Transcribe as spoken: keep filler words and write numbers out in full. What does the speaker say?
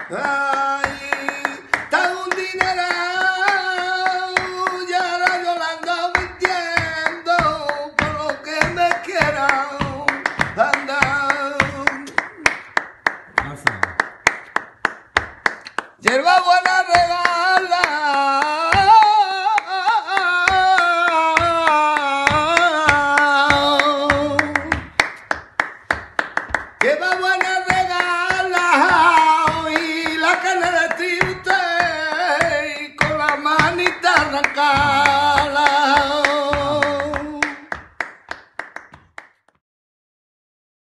Ay, tan un dineral, y ahora yo la ando mintiendo por lo que me quieran andar. Yerba buena regala, yerba buena regala, y la carne de triste, y con la manita arrancala.